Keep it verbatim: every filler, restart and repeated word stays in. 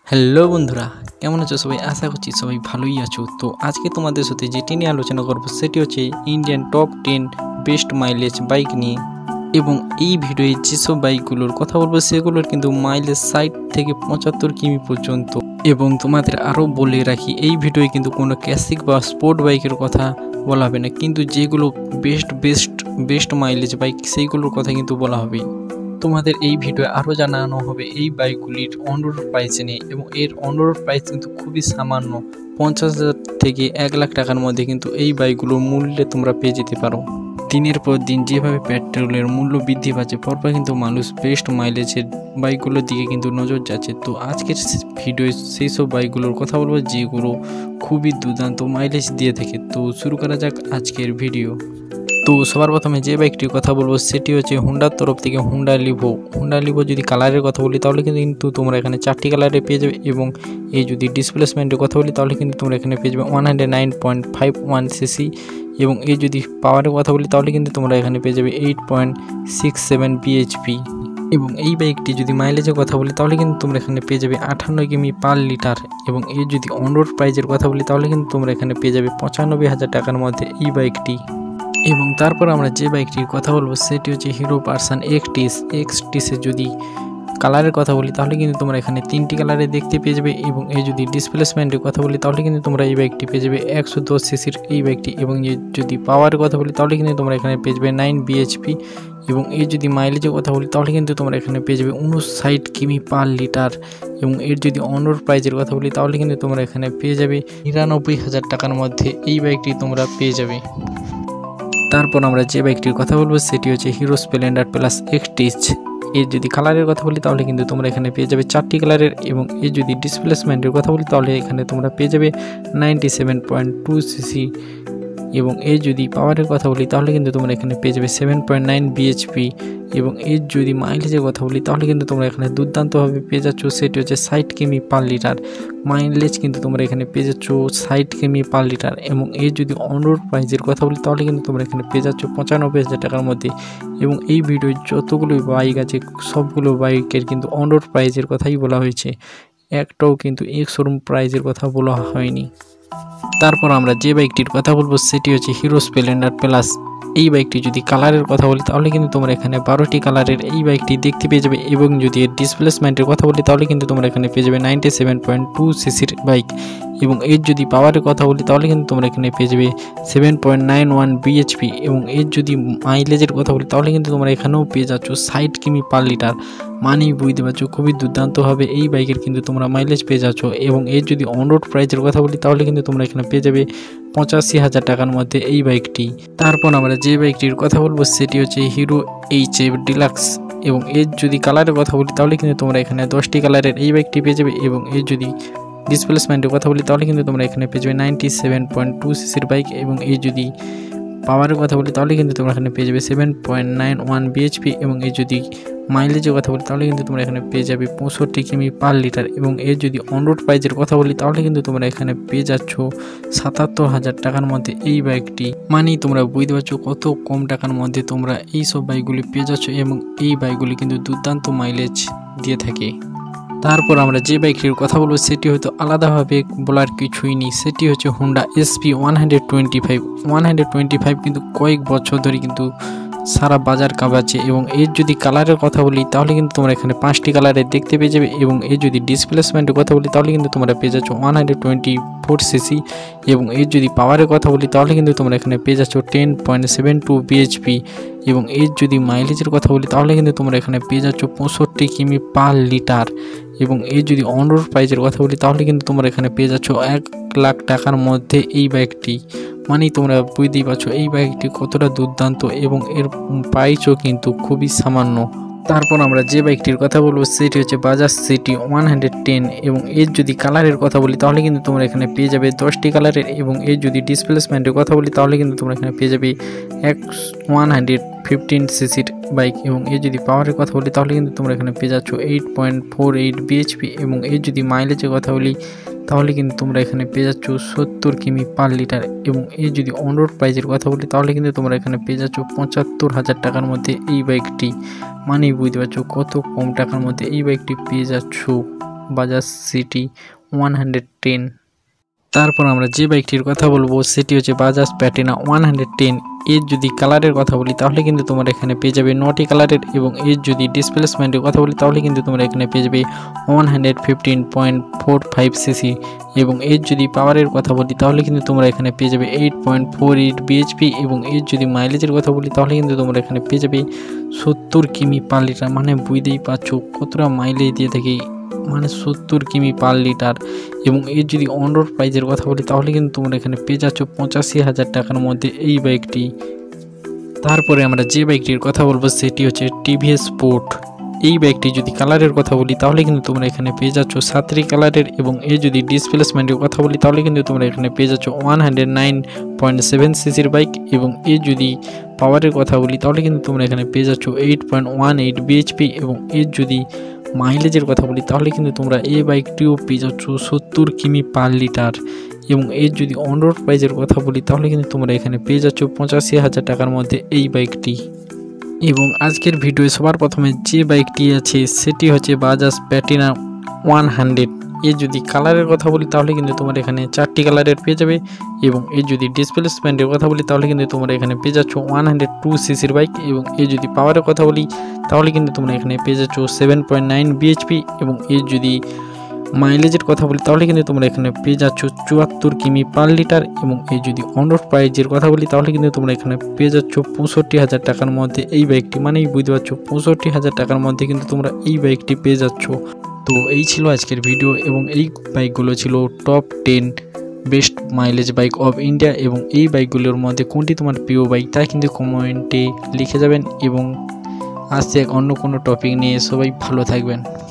Hello বন্ধুরা, কেমন আছো সবাই? আশা করছি সবাই ভালোই আছো। তো আজকে তোমাদের সাথে যেটি নিয়ে আলোচনা করব সেটি হচ্ছে Indian top ten best mileage bike নিয়ে। এবং এই ভিডিওয়ে যেসব বাইকগুলোর কথা বলবো সেগুলোর কিন্তু মাইলেজ ষাট থেকে পঁচাত্তর কিমি পর্যন্ত। এবং তোমাদের আরও বলে রাখি, এই ভিডিওয়ে কিন্তু কোনো ক্লাসিক বা স্পোর্ট বাইকের কথা বলা হবে না, কিন্তু যেগুলো best best best mileage bike সেইগুলোর কথা কিন্তু বলা হবে। তোমাদের এই ভিডিও আরও জানানো হবে এই বাইকগুলির অন রোড প্রাইস নিয়ে, এবং এর অন রোড প্রাইস কিন্তু খুবই সামান্য, পঞ্চাশ হাজার থেকে এক লাখ টাকার মধ্যে কিন্তু এই বাইকগুলোর মূল্যে তোমরা পেয়ে যেতে পারো। দিনের পর দিন যেভাবে পেট্রোলের মূল্য বৃদ্ধি পাচ্ছে, পরপর কিন্তু মানুষ বেস্ট মাইলেজের বাইকগুলোর দিকে কিন্তু নজর যাচ্ছে। তো আজকের ভিডিওয়ে সেই সব বাইকগুলোর কথা বলবো যেগুলো খুবই দুর্দান্ত মাইলেজ দিয়ে থাকে। তো শুরু করা যাক আজকের ভিডিও। তো সবার প্রথমে যে বাইকটির কথা বলবো সেটি হচ্ছে হুন্ডার তরফ থেকে হুন্ডা লিভো। হুন্ডা লিভো যদি কালারের কথা বলি তাহলে কিন্তু তোমরা এখানে চারটি কালারে পেয়ে যাবে, এবং এই যদি ডিসপ্লেসমেন্টের কথা বলি তাহলে কিন্তু তোমরা এখানে পেয়ে যাবে one hundred nine point five one cc, এবং এই যদি পাওয়ারের কথা বলি তাহলে কিন্তু তোমরা এখানে পেয়ে যাবে eight point six seven BHP. এবং এই বাইকটি যদি মাইলেজের কথা বলি তাহলে কিন্তু তোমরা এখানে পেয়ে যাবে আটান্ন কিমি পার লিটার। এবং এই যদি অন রোড প্রাইজের কথা বলি তাহলে কিন্তু তোমরা এখানে পেয়ে যাবে পঁচানব্বই হাজার টাকার মধ্যে এই বাইকটি। এবং তারপর আমরা যে বাইকটির কথা বলবো সেটি হচ্ছে হিরো পারসান এক্সটিস। এক্সটিসের যদি কালারের কথা বলি তাহলে কিন্তু তোমরা এখানে তিনটি কালারে দেখতে পেয়ে যাবে, এবং এই যদি ডিসপ্লেসমেন্টের কথা বলি তাহলে কিন্তু তোমরা এই বাইকটি পেয়ে যাবে একশো দশ সিসির এই বাইকটি। এবং এই যদি পাওয়ারের কথা বলি তাহলে কিন্তু তোমরা এখানে পেয়ে যাবে নাইন বিএইচপি। এবং এই যদি মাইলেজের কথা বলি তাহলে কিন্তু তোমরা এখানে পেয়ে যাবে উনষাট কিমি পার লিটার। এবং এর যদি অন রোড প্রাইজের কথা বলি তাহলে কিন্তু তোমরা এখানে পেয়ে যাবে নিরানব্বই হাজার টাকার মধ্যে এই বাইকটি তোমরা পেয়ে যাবে। তারপর আমরা যে বাইকটির কথা বলবো সেটি হচ্ছে হিরো স্প্লেন্ডার প্লাস এক্সটিস। এর যদি কালারের কথা বলি তাহলে কিন্তু তোমরা এখানে পেয়ে যাবে চারটি কালারের, এবং এর যদি ডিসপ্লেসমেন্টের কথা বলি তাহলে এখানে তোমরা পেয়ে যাবে ninety seven point two cc. এবং এর যদি পাওয়ারের কথা বলি তাহলে কিন্তু তোমরা এখানে পেয়ে যাবে সেভেন পয়েন্ট নাইন বিএইচপি। এবং এর যদি মাইলেজের কথা বলি তাহলে কিন্তু তোমরা এখানে দুর্দান্তভাবে পেয়ে যাচ্ছ, সেটি হচ্ছে ষাট কিমি পার লিটার। মাইলেজ কিন্তু তোমরা এখানে পেয়ে যাচ্ছ ষাট কিমি পার লিটার। এবং এর যদি অন রোড প্রাইজের কথা বলি তাহলে কিন্তু তোমরা এখানে পেয়ে যাচ্ছ পঁচানব্বই হাজার টাকার মধ্যে। এবং এই ভিডিওয় যতগুলো বাইক আছে সবগুলো বাইকের কিন্তু অন রোড প্রাইজের কথাই বলা হয়েছে, একটাও কিন্তু এক শোরুম প্রাইজের কথা বলা হয়নি। তারপর আমরা যে বাইকটির কথা বলবো সেটি হচ্ছে হিরো স্প্লেন্ডার প্লাস। এই বাইকটি যদি কালারের কথা বলি তাহলে কিন্তু তোমরা এখানে বারোটি কালারের এই বাইকটি দেখতে পেয়ে যাবে। এবং যদি এর ডিসপ্লেসমেন্টের কথা বলি তাহলে কিন্তু তোমরা এখানে পেয়ে যাবে নাইনটি সেভেন পয়েন্ট টু সিসির বাইক। এবং এর যদি পাওয়ারের কথা বলি তাহলে কিন্তু তোমরা এখানে পেয়ে যাবে seven point nine one BHP. এবং এর যদি মাইলেজের কথা বলি তাহলে কিন্তু তোমরা এখানেও পেয়ে যাচ্ছ ষাট কিমি পার লিটার। মানেই বুঝতে পারছো খুবই দুর্দান্তভাবে এই বাইকের কিন্তু তোমরা মাইলেজ পেয়ে যাচ্ছ। এবং এর যদি অন রোড প্রাইজের কথা বলি তাহলে কিন্তু তোমরা এখানে পেয়ে যাবে পঁচাশি হাজার টাকার মধ্যে এই বাইকটি। তারপর আমরা যে বাইকটির কথা বলবো সেটি হচ্ছে হিরো এইচ এফ ডিলাক্স। এবং এর যদি কালারের কথা বলি তাহলে কিন্তু তোমরা এখানে দশটি কালারের এই বাইকটি পেয়ে যাবে। এবং এর যদি ডিসপ্লেসমেন্টের কথা বলি তাহলে কিন্তু তোমরা এখানে পেয়ে যাবে নাইনটি সেভেন পয়েন্ট টু সিসির বাইক। এবং এই যদি পাওয়ারের কথা বলি তাহলে কিন্তু তোমরা এখানে পেয়ে যাবে seven point nine one BHP. এবং এই যদি মাইলেজের কথা বলি তাহলে কিন্তু তোমরা এখানে পেয়ে যাবে পঁয়ষট্টি কিমি পার লিটার। এবং এর যদি অন রোড প্রাইজের কথা বলি তাহলে কিন্তু তোমরা এখানে পেয়ে যাচ্ছ সাতাত্তর হাজার টাকার মধ্যে এই বাইকটি। মানেই তোমরা বুঝতে পারছো কত কম টাকার মধ্যে তোমরা এই সব বাইকগুলি পেয়ে যাচ্ছ, এবং এই বাইকগুলি কিন্তু দুর্দান্ত মাইলেজ দিয়ে থাকে। তারপর আমরা যে বাইকটির কথা বলবো সেটি হয়তো আলাদাভাবে বলার কিছুই নেই, সেটি হচ্ছে Honda SP one hundred twenty five. One hundred twenty five কিন্তু কয়েক বছর ধরে কিন্তু সারা বাজার কাঁপাচ্ছে। এবং এর যদি কালারের কথা বলি তাহলে কিন্তু তোমরা এখানে পাঁচটি কালারে দেখতে পেয়ে যাবে। এবং এর যদি ডিসপ্লেসমেন্টের কথা বলি তাহলে কিন্তু তোমরা পেয়ে যাচ্ছ one hundred twenty four cc. এবং এর যদি পাওয়ারের কথা বলি তাহলে কিন্তু তোমরা এখানে পেয়ে যাচ্ছ ten point seven two BHP. এবং এর যদি মাইলেজের কথা বলি তাহলে কিন্তু তোমরা এখানে পেয়ে যাচ্ছ পঁয়ষট্টি কিমি পার লিটার। এবং এর যদি অন রোড প্রাইজের কথা বলি তাহলে কিন্তু তোমরা এখানে পেয়ে যাচ্ছ এক লাখ টাকার মধ্যে এই বাইকটি। মানেই তোমরা বুঝতেই পারছো এই বাইকটি কতটা দুর্দান্ত, এবং এর প্রাইসও কিন্তু খুবই সামান্য। তারপর আমরা যে বাইকটির কথা বলবো সেটি হচ্ছে Bajaj CT one hundred ten. এবং এর যদি কালারের কথা বলি তাহলে কিন্তু তোমরা এখানে পেয়ে যাবে দশটি কালারের। এবং এর যদি ডিসপ্লেসমেন্টের কথা বলি তাহলে কিন্তু তোমরা এখানে পেয়ে যাবে এক ওয়ান হান্ড্রেড ফিফটিন সিসির বাইক। এবং এর যদি পাওয়ারের কথা বলি তাহলে কিন্তু তোমরা এখানে পেয়ে যাচ্ছ eight point four eight BHP. এবং এর যদি মাইলেজের কথা বলি তাহলে কিন্তু তোমরা এখানে পেয়ে যাচ্ছ সত্তর কিমি পার লিটার। এবং এর যদি অন রোড প্রাইজের কথা বলি তাহলে কিন্তু তোমরা এখানে পেয়ে যাচ্ছ পঁচাত্তর হাজার টাকার মধ্যে এই বাইকটি। মানেই বুঝতে পারছো কত কম টাকার মধ্যে এই বাইকটি পেয়ে যাচ্ছ। Bajaj CT one hundred ten. তারপর আমরা যে বাইকটির কথা বলবো সেটি হচ্ছে Bajaj Platina one hundred ten. এর যদি কালারের কথা বলি তাহলে কিন্তু তোমরা এখানে পেয়ে যাবে নটি কালারের, এবং এর যদি ডিসপ্লেসমেন্টের কথা বলি তাহলে কিন্তু তোমরা এখানে পেয়ে যাবে one hundred fifteen point four five cc, এবং এর যদি পাওয়ারের কথা বলি তাহলে কিন্তু তোমরা এখানে পেয়ে যাবে eight point four eight BHP, এবং এর যদি মাইলেজের কথা বলি তাহলে কিন্তু তোমরা এখানে পেয়ে যাবে সত্তর কিমি পার লিটার। মানে বুঝতেই পারছো কতটা মাইলেজ দিয়ে থাকে, মানে সত্তর কিমি পার লিটার। এবং এর যদি অন রোড প্রাইজের কথা বলি তাহলে কিন্তু তোমরা এখানে পেয়ে যাচ্ছ পঁচাশি হাজার টাকার মধ্যে এই বাইকটি। তারপরে আমরা যে বাইকটির কথা বলবো সেটি হচ্ছে টিভিএস স্পোর্ট। এই বাইকটি যদি কালারের কথা বলি তাহলে কিন্তু তোমরা এখানে পেয়ে যাচ্ছ সাতরি কালারের, এবং এর যদি ডিসপ্লেসমেন্টের কথা বলি তাহলে কিন্তু তোমরা এখানে পেয়ে যাচ্ছ one hundred nine point seven সিসির বাইক, এবং এর যদি পাওয়ারের কথা বলি তাহলে কিন্তু তোমরা এখানে পেয়ে যাচ্ছ eight point one eight BHP, এবং এর যদি মাইলেজের কথা বলি তাহলে কিন্তু তোমরা এই বাইকটিও পেয়ে যাচ্ছ সত্তর কিমি পার লিটার। এবং এর যদি অন রোড প্রাইজের কথা বলি তাহলে কিন্তু তোমরা এখানে পেয়ে যাচ্ছ পঁচাশি হাজার টাকার মধ্যে এই বাইকটি। এবং আজকের ভিডিওয়ে সবার প্রথমে যে বাইকটি আছে সেটি হচ্ছে বাজাজ প্যাটিনা ওয়ান হান্ড্রেড। এর যদি কালারের কথা বলি তাহলে কিন্তু তোমরা এখানে চারটি কালারের পেয়ে যাবে, এবং এর যদি ডিসপ্লেসমেন্টের কথা বলি তাহলে কিন্তু তোমরা এখানে পেয়ে যাচ্ছ ওয়ান হান্ড্রেড টু সিসির বাইক, এবং এর যদি পাওয়ারের কথা বলি তাহলে কিন্তু তোমরা এখানে পেয়ে যাচ্ছ সেভেন পয়েন্ট নাইন বিএইচপি, এবং এর যদি মাইলেজের কথা বলি তাহলে কিন্তু তোমরা এখানে পেয়ে যাচ্ছ চুয়াত্তর কিমি পার লিটার, এবং এই যদি অন রোড প্রাইজের কথা বলি তাহলে কিন্তু তোমরা এখানে পেয়ে যাচ্ছ পঁয়ষট্টি হাজার টাকার মধ্যে এই বাইকটি। মানেই বুঝতে পারছো পঁয়ষট্টি হাজার টাকার মধ্যে কিন্তু তোমরা এই বাইকটি পেয়ে যাচ্ছ। তো এই ছিল আজকের ভিডিও, এবং এই বাইকগুলো ছিল top ten best mileage bike of India, এবং এই বাইকগুলোর মধ্যে কোনটি তোমার প্রিয় বাইক তা কিন্তু কমেন্টে লিখে যাবেন। এবং আসছে এক অন্য কোনো টপিক নিয়ে, সবাই ভালো থাকবেন।